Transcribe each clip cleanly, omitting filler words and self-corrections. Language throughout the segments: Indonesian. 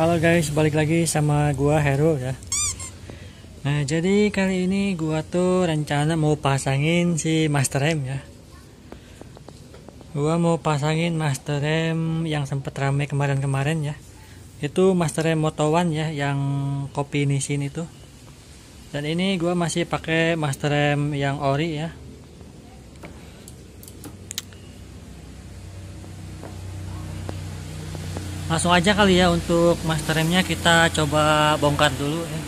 Halo guys, balik lagi sama gua Hero ya. Nah, jadi kali ini gua tuh rencana mau pasangin si master rem ya. Gua mau pasangin master rem yang sempet rame kemarin-kemarin ya. Itu master rem Moto1 ya, yang kopi Nissin itu. Dan ini gua masih pakai master rem yang ori ya. Langsung aja kali ya, untuk master remnya kita coba bongkar dulu ya.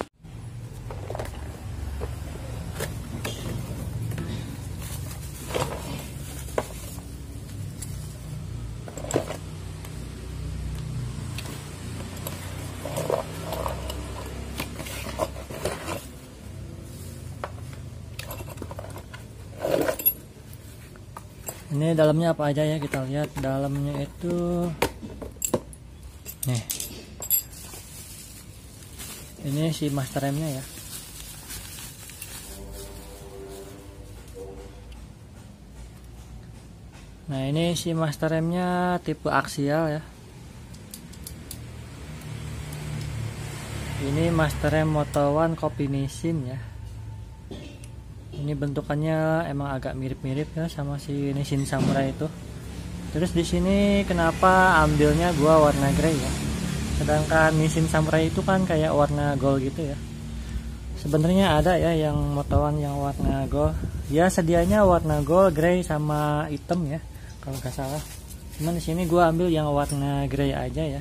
Ini dalamnya apa aja ya, kita lihat. Dalamnya itu nih, ini si master remnya ya. Nah, ini si master remnya tipe aksial ya. Ini master rem Moto1 kopi Nissin ya. Ini bentukannya emang agak mirip-mirip ya sama si Nissin Samurai itu. Terus di sini kenapa ambilnya gua warna grey ya? Sedangkan Nissin Samurai itu kan kayak warna gold gitu ya. Sebenarnya ada ya yang Moto1 yang warna gold. Ya sedianya warna gold, grey sama hitam ya, kalau nggak salah. Cuman di sini gua ambil yang warna grey aja ya.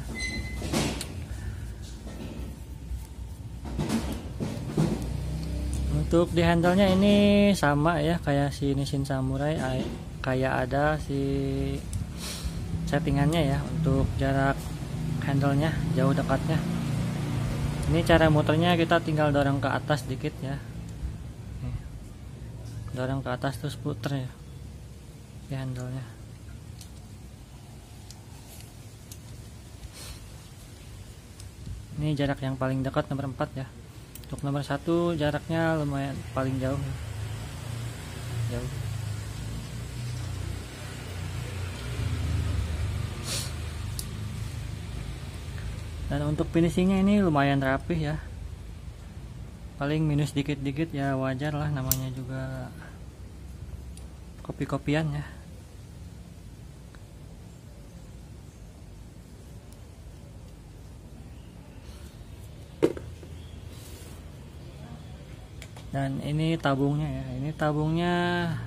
Untuk di handle-nya ini sama ya kayak si Nissin Samurai, kayak ada si settingannya ya untuk jarak handle-nya, jauh dekatnya. Ini cara muternya, kita tinggal dorong ke atas dikit ya. Dorong ke atas terus puter ya di handle-nya. Ini jarak yang paling dekat nomor 4 ya. Untuk nomor 1 jaraknya lumayan paling jauh ya. Jauh. Dan untuk finishingnya ini lumayan rapih ya. Paling minus dikit-dikit ya, wajar lah, namanya juga kopi-kopian ya. Dan ini tabungnya ya. Ini tabungnya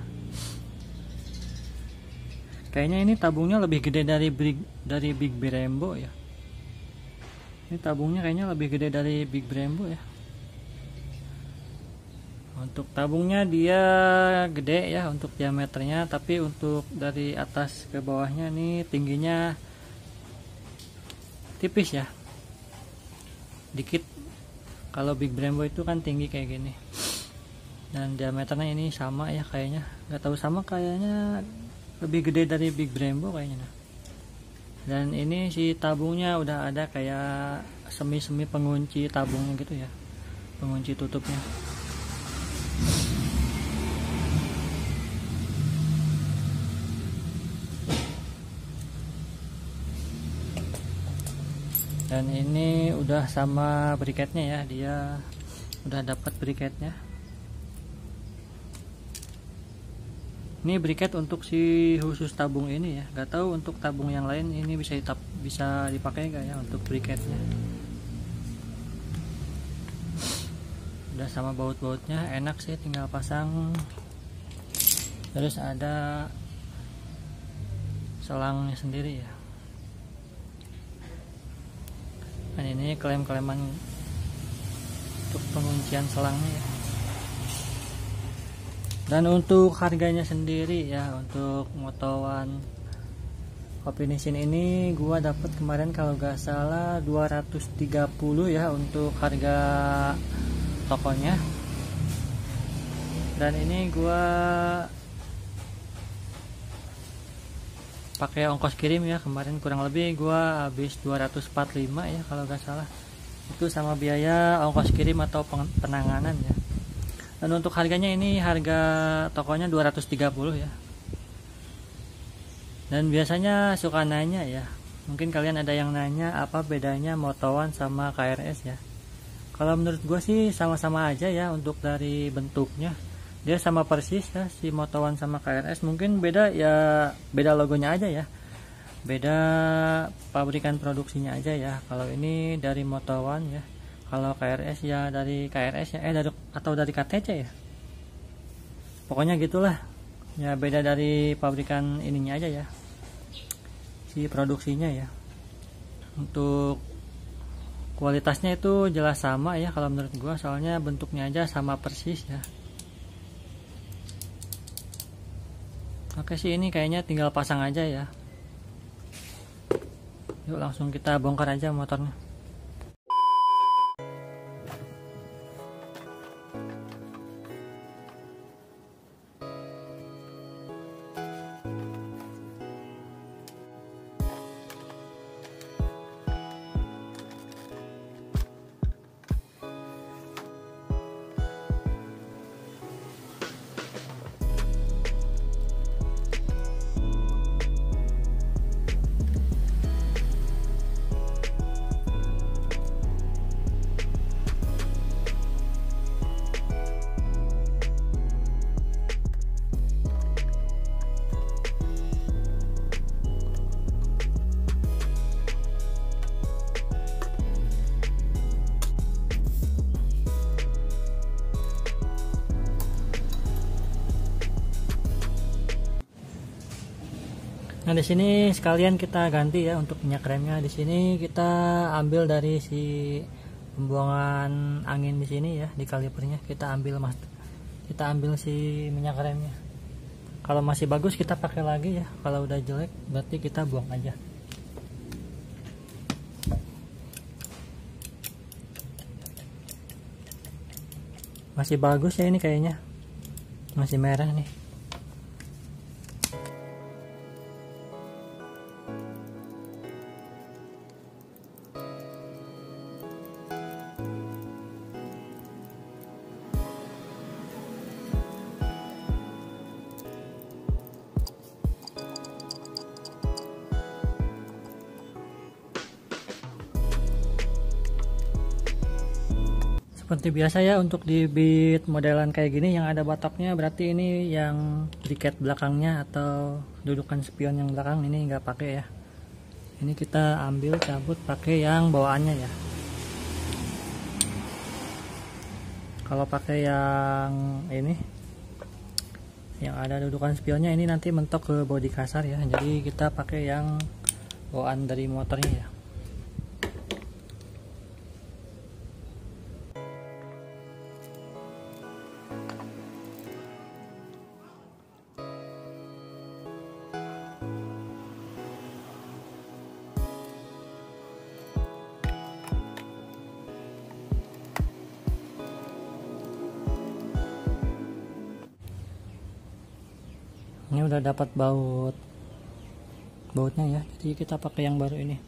kayaknya ini tabungnya lebih gede dari Big Brembo ya. Ini tabungnya kayaknya lebih gede dari Big Brembo ya. Untuk tabungnya dia gede ya untuk diameternya, tapi untuk dari atas ke bawahnya nih tingginya tipis ya, dikit. Kalau Big Brembo itu kan tinggi kayak gini. Dan diameternya ini sama ya kayaknya. Nggak tahu, sama kayaknya lebih gede dari Big Brembo kayaknya. Dan ini si tabungnya udah ada kayak semi-semi pengunci tabungnya gitu ya, pengunci tutupnya. Dan ini udah sama briketnya ya, dia udah dapat briketnya. Ini briket untuk si khusus tabung ini ya. Gak tahu untuk tabung yang lain ini bisa dipakai gak ya untuk briketnya. Udah sama baut-bautnya, enak sih, tinggal pasang. Terus ada selangnya sendiri ya. Dan ini klem-kleman untuk penguncian selangnya ya. Dan untuk harganya sendiri ya, untuk Moto1 kopi Nissin ini gua dapat kemarin kalau gak salah 230 ya untuk harga tokonya. Dan ini gua pakai ongkos kirim ya, kemarin kurang lebih gua habis 245 ya kalau gak salah. Itu sama biaya ongkos kirim atau penanganan ya. Dan untuk harganya ini harga tokonya 230 ya. Dan biasanya suka nanya ya, Mungkin kalian ada yang nanya apa bedanya Moto One sama KRS ya. Kalau menurut gue sih sama-sama aja ya untuk dari bentuknya. Dia sama persis ya si Moto One sama KRS. Mungkin beda ya, beda logonya aja ya. Beda pabrikan produksinya aja ya. Kalau ini dari Moto One ya. Kalau KRS ya dari KRS ya, atau dari KTC ya. Pokoknya gitulah. Ya beda dari pabrikan ininya aja ya. Si produksinya ya. Untuk kualitasnya itu jelas sama ya kalau menurut gua, soalnya bentuknya aja sama persis ya. Oke sih, ini kayaknya tinggal pasang aja ya. Yuk langsung kita bongkar aja motornya. Nah di sini sekalian kita ganti ya untuk minyak remnya. Di sini kita ambil dari si pembuangan angin di sini ya, di kalipernya kita ambil si minyak remnya. Kalau masih bagus kita pakai lagi ya. Kalau udah jelek berarti kita buang aja. Masih bagus ya ini kayaknya. Masih merah nih. Seperti biasa ya, untuk di beat modelan kayak gini yang ada batoknya, berarti ini yang diket belakangnya atau dudukan spion yang belakang ini nggak pakai ya. Ini kita ambil cabut pakai yang bawaannya ya. Kalau pakai yang ini yang ada dudukan spionnya, ini nanti mentok ke bodi kasar ya. Jadi kita pakai yang bawaan dari motornya ya. Ini udah dapat bautnya ya, jadi kita pakai yang baru ini.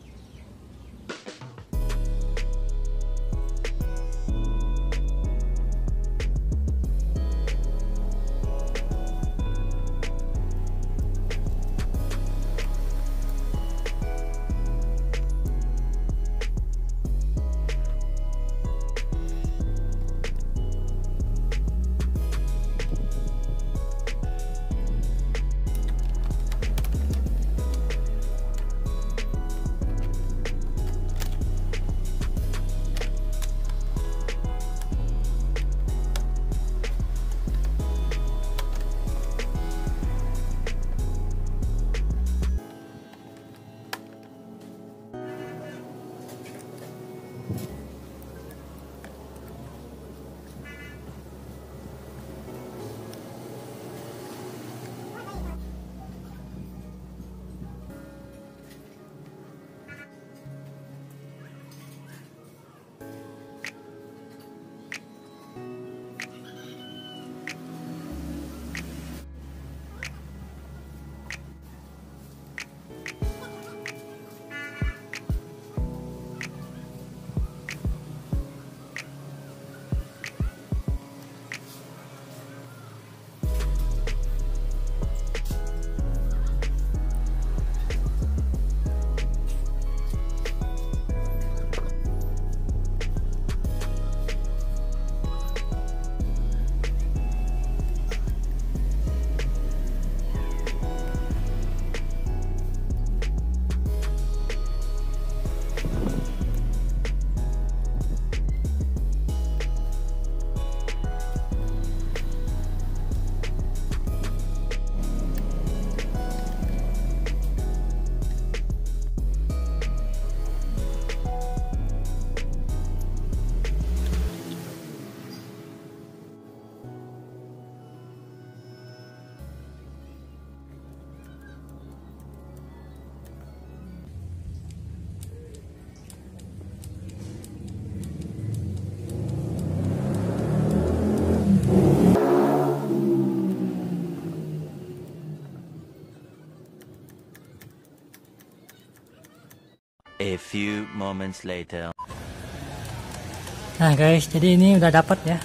A few moments later. Nah guys, jadi ini udah dapat ya.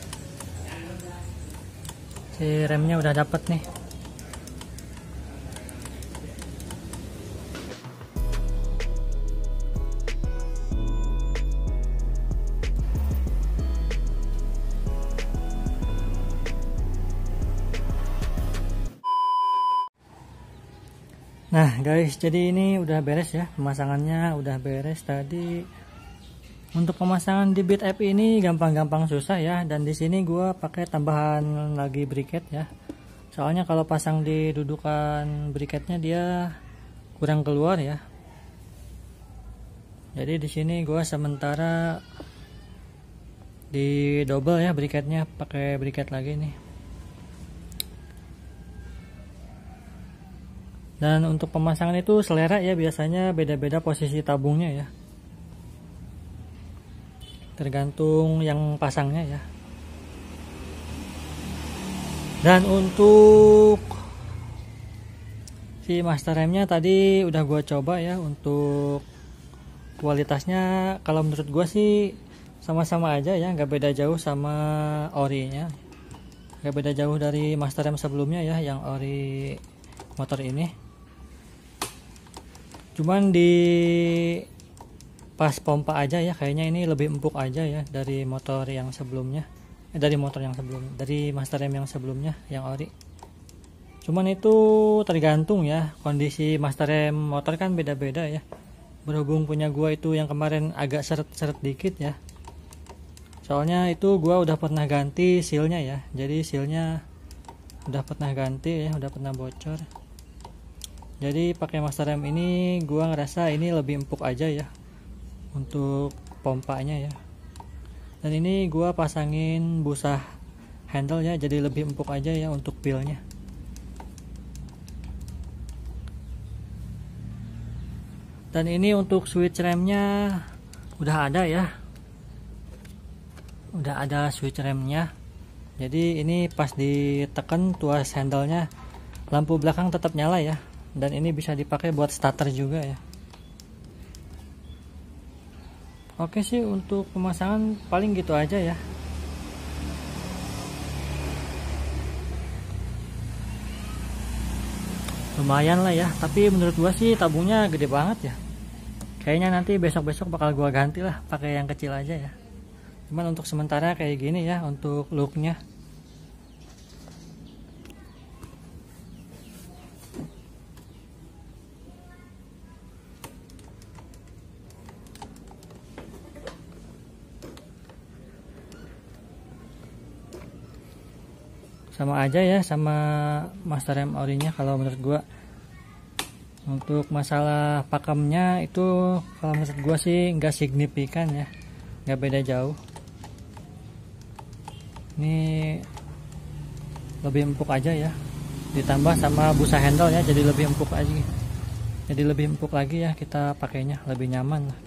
Si remnya udah dapat nih. Nah guys, jadi ini udah beres ya, pemasangannya udah beres tadi. Untuk pemasangan di Beat App ini gampang-gampang susah ya, dan di sini gua pakai tambahan lagi briket ya. Soalnya kalau pasang di dudukan briketnya dia kurang keluar ya. Jadi di sini gua sementara di double ya briketnya, pakai briket lagi nih. Dan untuk pemasangan itu selera ya, biasanya beda-beda posisi tabungnya ya, tergantung yang pasangnya ya. Dan untuk si master remnya tadi udah gua coba ya. Untuk kualitasnya kalau menurut gua sih sama-sama aja ya, nggak beda jauh sama orinya, nggak beda jauh dari master rem sebelumnya ya, yang ori motor ini. Cuman di pas pompa aja ya, kayaknya ini lebih empuk aja ya dari motor yang sebelumnya, dari master rem yang sebelumnya yang ori. Cuman itu tergantung ya, kondisi master rem motor kan beda-beda ya. Berhubung punya gua itu yang kemarin agak seret-seret dikit ya, soalnya itu gua udah pernah ganti sealnya ya, jadi sealnya udah pernah ganti ya, udah pernah bocor. Jadi pakai master rem ini gua ngerasa ini lebih empuk aja ya untuk pompanya ya. Dan ini gua pasangin busa handle ya, jadi lebih empuk aja ya untuk pilnya. Dan ini untuk switch remnya udah ada ya, udah ada switch remnya. Jadi ini pas ditekan tuas handle-nya, lampu belakang tetap nyala ya. Dan ini bisa dipakai buat starter juga ya. Oke sih, untuk pemasangan paling gitu aja ya. Lumayan lah ya, tapi menurut gua sih tabungnya gede banget ya. Kayaknya nanti besok-besok bakal gua ganti lah, pakai yang kecil aja ya. Cuman untuk sementara kayak gini ya untuk looknya. Sama aja ya sama master rem orinya kalau menurut gua. Untuk masalah pakemnya itu kalau menurut gua sih nggak signifikan ya, nggak beda jauh. Ini lebih empuk aja ya, ditambah sama busa handle ya, jadi lebih empuk aja, jadi lebih empuk lagi ya, kita pakainya lebih nyaman lah.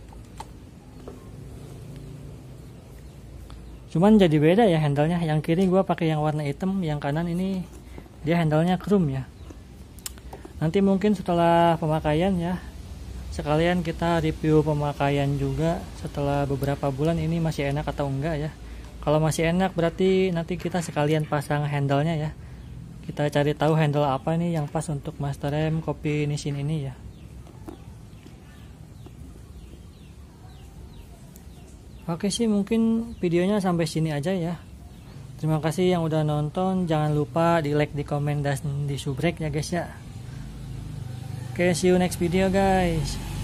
Cuman jadi beda ya handlenya, yang kiri gua pakai yang warna hitam, yang kanan ini dia handlenya chrome ya. Nanti mungkin setelah pemakaian ya, sekalian kita review pemakaian juga setelah beberapa bulan ini masih enak atau enggak ya. Kalau masih enak berarti nanti kita sekalian pasang handlenya ya, kita cari tahu handle apa nih yang pas untuk master rem Copy Nissin ini ya. Oke sih, mungkin videonya sampai sini aja ya. Terima kasih yang udah nonton. Jangan lupa di like, di komen, dan di subrek ya guys ya. Oke, see you next video guys.